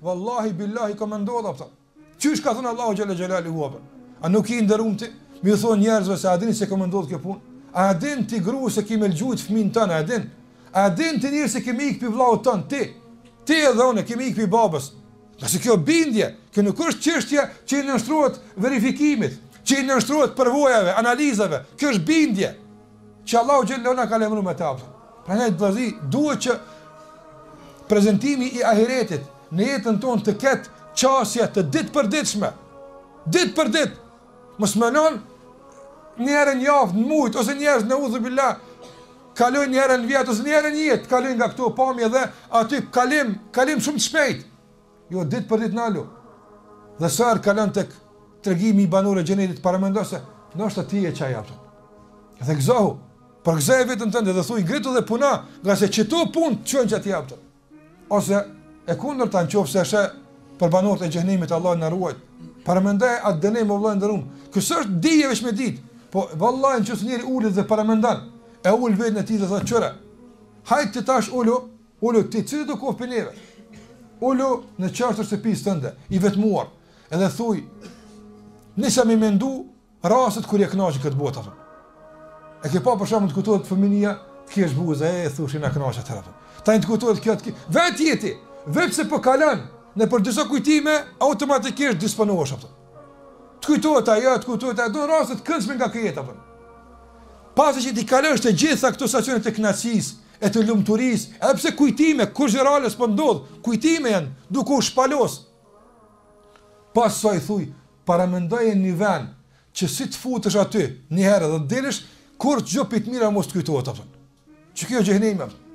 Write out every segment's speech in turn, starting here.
Wallahi billahi ka më ndodha pëta. Qysh ka thënë Allahu xhalla xhelaluhu apo? A nuk i ndërum ti? Mi thon njerëzve se a dini se ka më ndodh kjo punë? A din ti gru se kimë lgjujt fëmin tënë, a din? A din ti njerëz se kemi ik pi vllaut tën ti? Ti edhe unë kemi ik pi babës. Qase kjo bindje, kjo nuk është çështje që i nënshtrohet verifikimit, që i nënshtrohet përvojave, analizave. Kjo është bindje që Allahu xhallahu na ka lemëruar me ta. Prandaj vëllai, duhet që prezantimi i ahiretit në jetën tonë të ketë qasje të ditëpërditshme. Ditë për ditë. Mos mënon një herë në javë, në muaj ose njerëz në udhë billah kalojnë një herë në vjet ose një herë në jetë, kalojnë nga këto pamje dhe aty kalim shumë të shpejt. Jo, ditë për ditë nalu. Dhe sër kalon tek tregimi i banorëve të xhenetit para mendose, ndoshta ti e çaj apo. Dhe gëzohu, për gëzoj vetën tënde dhe thuj ngritu dhe puna, nga se çto punë çon çati apo. Ose e kundërta nëse është për banorët e xhenemit Allah na ruaj. Para mendoj atë dënim vëllai ndërum. Ky është dije veç me ditë. Po vallahi nëse njëri ulet dhe para mendon, e ul vetën e tij dhe thotë çora. Hajt të tash ulu ti çdo do kopë neve. Ulu në çartër së pisë tënde, i vetmuar. Edhe thuj, nisa më mendu rastet kur e kënaqi këtë botë atë. E ke pa për shkakun të kuptohet fëmia, ti ke zbuza e thoshin na kënaqet atë. Tani të kuptohet kjo vetë jeti, vetë se po kalon në për disa kujtime automatikisht disponohesh atë. Të kujtohet ajo, të kujtohet ajo, do raste të këndshme nga kjo jetë atë. Pasi që ti kalosh të gjitha këto stacione të kënaqësisë, e të lumturisë, edhe pse kujtime kurrërale s'po ndodh, kujtime janë duke u shpalos. Pas sa i thuj, paramendoj një vend që si të futesh aty një herë dhe delesh kur çdo pit mira mos të kujtohet atë. Që kjo xhehenemi atë.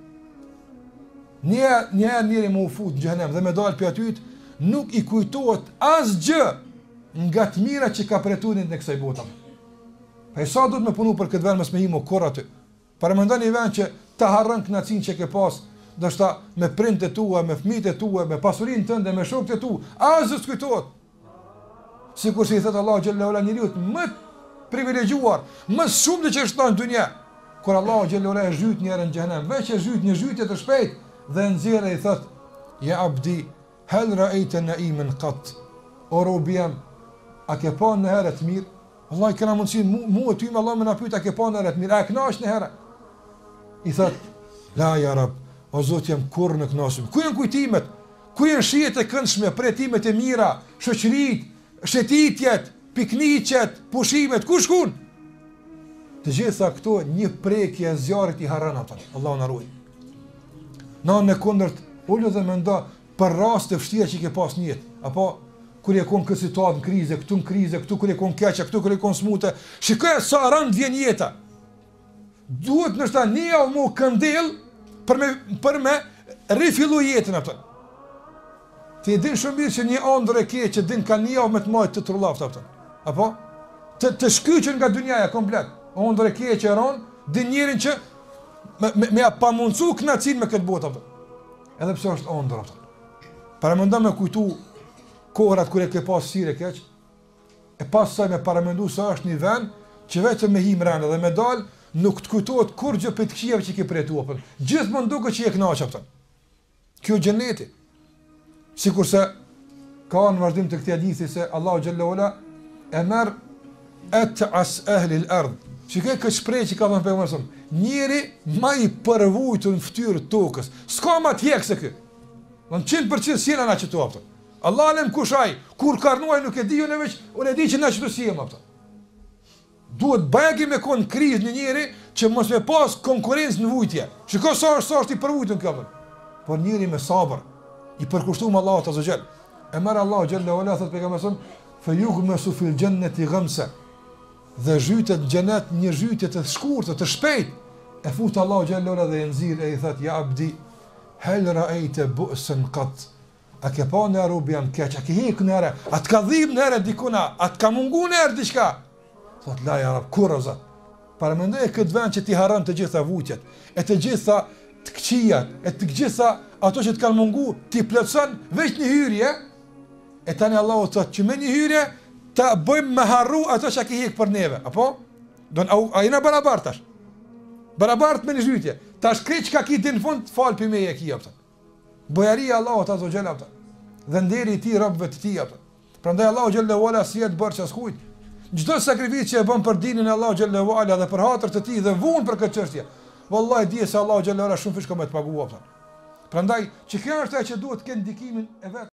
Njëri më u fut në xhenem dhe me dal për aty nuk i kujtohet asgjë nga të mira që ka pretuar në kësaj bote. Pa sa duhet me punu për këtë vend mos me himo kur aty. Paramendoni vend që ta harron kënaqësinë që ke pas, ndoshta me prindët e tua, me fëmijët e tua, me pasurinë tënde, me shokët e tu, asgjë s'u kujtohet. Sikur se i thot Allahu xhallahu ala njeriu më privilegjuar, më shumë që është në dunjë. Kur Allahu xhallahu ala e zhyt njërin në xhenem, veç e zhyt një zhytje të shpejtë dhe nxjerrë i thot: "Ya abdi, hal ra'aita na'iman qat?" O robiam, a ke pa në herë të mirë? Allah i këna mundësin, mu e ty me Allah me na pyet, a ke pa në herë të mirë? A e knash në herë? I thot: "La ya rab, o Zot jam kurrë në kënaqësim." Ku janë kujtimet? Ku janë shihet e këndshme, pretimet e mira, shoqëritë, shëtitjet, pikniqet, pushimet, ku shkon? Të gjitha këto një prekje e zjarrit i harron ata. Allahu na ruaj. Në kundërt, ulë dhe mendo për raste vështira që ke pas në jetë, apo kur je kon këtë situatë në krize, këtu në krize, këtu kur je kon keq, këtu kur je kon smute. Shikoj sa rënd vjen jeta. Duhet nështë një javë mu këndel për me rifillu jetën atë. Ti din shumë mirë që një ëndër e keq që din ka një javë me të majtë të trullaft atë. Apo? Të shkyqen nga dynjaja komplet. Ëndër e keq e ron, din njerin që me pa mundësu kënaqësinë me këtë botë atë. Edhe pse është ëndër atë. Paramendo me kujtu kohërat kur e ke pas sire keq, e pas saj me paramendu sa është një vend që vetëm me him rënë dhe me dal nuk të kujtohet kur gjë për të këqijave që ke përjetuar. Gjithmonë duket që je kënaq atë. Kjo xheneti. Sikurse ka në vazhdim të këtij hadithi se Allahu xhallahu ala e merr at'as ahli al-ard. Shikoj këtë shprehje që ka thënë pejgamberi, njëri më i përvujtur në fytyrë tokës. S'ka më të hjek se ky. Në 100% sjellën atë çto aftë. Allah alem kushaj, kur karnuaj nuk e di unë veç, unë e di që na çto siem aftë. Duhet bajegi me kon krizë në njëri që mos me pas konkurrencë në vujtje. Shikoj sa është i përvujtur këtu. Por njëri me sabër, i përkushtuar Allahut azza xal. E merr Allahu xhallahu ala thot pejgamberi, "Fa yughmasu fil jannati ghamsa." Dhe zhytet në xhenet një zhytje të shkurtër, të shpejtë. E fut Allahu xhallahu ala dhe e nxirr e i thot: "Ya abdi, hal ra'aita bu'san qat?" A ke pa në robi jam keq, a ke hek në herë, a të ka dhim në herë dikuna, a të ka mungu në herë diqka? Thot, la ja rab, kur o zat? Paramendoj e këtë vend që ti haran të gjitha vujtjet, e të gjitha të këqijat, e të gjitha ato që të kanë mungu, ti plotson veç një hyrje, e tani Allahu thot që me një hyrje, ta bëjmë me harru ato që a ke hek për neve, apo? A jena barabartash? Barabart me një zhytje, ta shkrej që ka ki din fund, falë për me e ki, apëta. Bojaria Allahut azza xal. dhe nderi I tij robëve të tij apo. Prandaj Allahu xhallahu ala siet bërë askujt. Çdo sakrificë që e bën për dinin e Allahu xhallahu ala dhe për hatër të tij dhe vun për këtë çështje, wallahi di se Allahu xhallahu ala shumë fish ka më të paguar. Prandaj, që kjo është ajo që duhet të kenë ndikimin e vet.